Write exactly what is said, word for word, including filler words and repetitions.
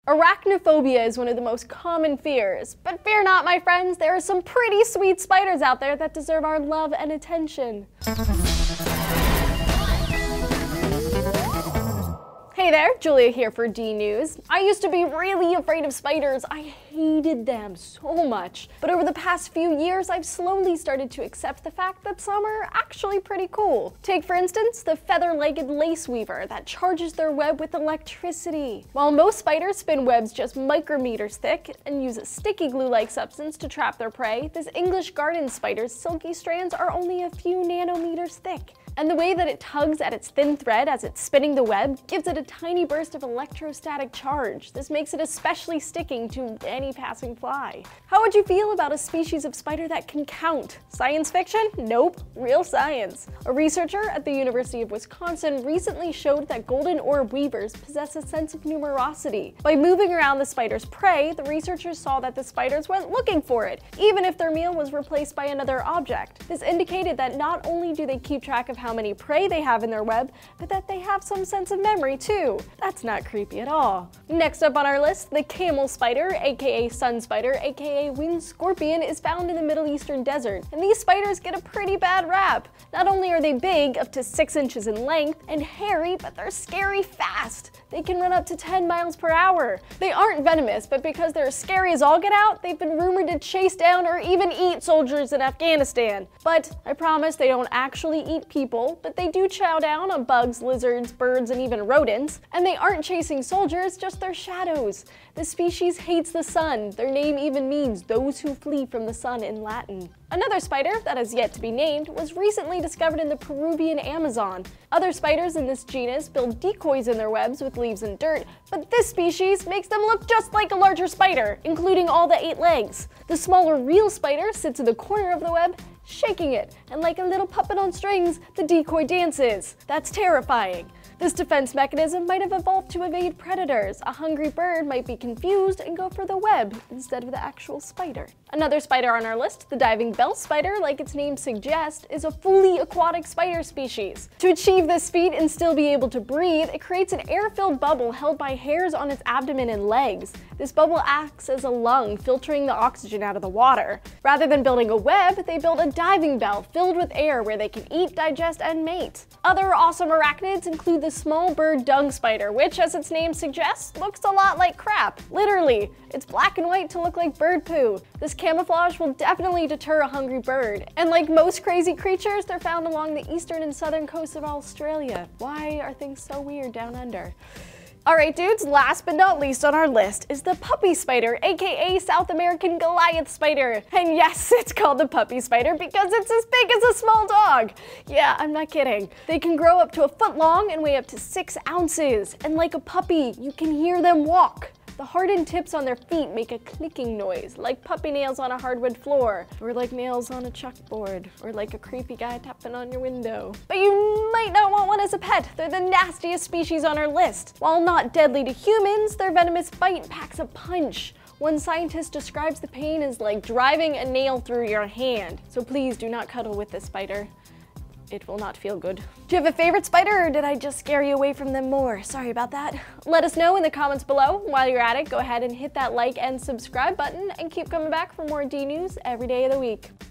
Arachnophobia is one of the most common fears, but fear not, my friends, there are some pretty sweet spiders out there that deserve our love and attention. Hey there, Julia here for D News. I used to be really afraid of spiders. I hated them so much. But over the past few years, I've slowly started to accept the fact that some are actually pretty cool. Take, for instance, the feather-legged laceweaver that charges their web with electricity. While most spiders spin webs just micrometers thick and use a sticky glue-like substance to trap their prey, this English garden spider's silky strands are only a few nanometers thick. And the way that it tugs at its thin thread as it's spinning the web gives it a tiny burst of electrostatic charge. This makes it especially sticking to any passing fly. How would you feel about a species of spider that can count? Science fiction? Nope, real science. A researcher at the University of Wisconsin recently showed that golden orb weavers possess a sense of numerosity. By moving around the spider's prey, the researchers saw that the spiders went looking for it, even if their meal was replaced by another object. This indicated that not only do they keep track of how how many prey they have in their web, but that they have some sense of memory too. That's not creepy at all. Next up on our list, the camel spider, aka sun spider, aka winged scorpion, is found in the Middle Eastern desert, and these spiders get a pretty bad rap. Not only are they big, up to six inches in length, and hairy, but they're scary fast. They can run up to ten miles per hour. They aren't venomous, but because they're as scary as all get out, they've been rumored to chase down or even eat soldiers in Afghanistan. But I promise they don't actually eat people, but they do chow down on bugs, lizards, birds, and even rodents. And they aren't chasing soldiers, just their shadows. The species hates the sun. Their name even means those who flee from the sun in Latin. Another spider that has yet to be named was recently discovered in the Peruvian Amazon. Other spiders in this genus build decoys in their webs with leaves and dirt, but this species makes them look just like a larger spider, including all the eight legs. The smaller real spider sits in the corner of the web, shaking it, and like a little puppet on strings, the decoy dances. That's terrifying. This defense mechanism might have evolved to evade predators. A hungry bird might be confused and go for the web instead of the actual spider. Another spider on our list, the diving bell spider, like its name suggests, is a fully aquatic spider species. To achieve this feat and still be able to breathe, it creates an air-filled bubble held by hairs on its abdomen and legs. This bubble acts as a lung, filtering the oxygen out of the water. Rather than building a web, they build a diving bell filled with air where they can eat, digest, and mate. Other awesome arachnids include the small bird dung spider, which, as its name suggests, looks a lot like crap. Literally, it's black and white to look like bird poo. This camouflage will definitely deter a hungry bird. And like most crazy creatures, they're found along the eastern and southern coasts of Australia. Why are things so weird down under? Alright dudes, last but not least on our list is the puppy spider, aka South American Goliath spider. And yes, it's called the puppy spider because it's as big as a small dog. Yeah, I'm not kidding. They can grow up to a foot long and weigh up to six ounces. And like a puppy, you can hear them walk. The hardened tips on their feet make a clicking noise, like puppy nails on a hardwood floor, or like nails on a chalkboard, or like a creepy guy tapping on your window. But you might not want one as a pet. They're the nastiest species on our list. While not deadly to humans, their venomous bite packs a punch. One scientist describes the pain as like driving a nail through your hand. So please do not cuddle with this spider. It will not feel good. Do you have a favorite spider, or did I just scare you away from them more? Sorry about that. Let us know in the comments below. While you're at it, go ahead and hit that like and subscribe button and keep coming back for more D News every day of the week.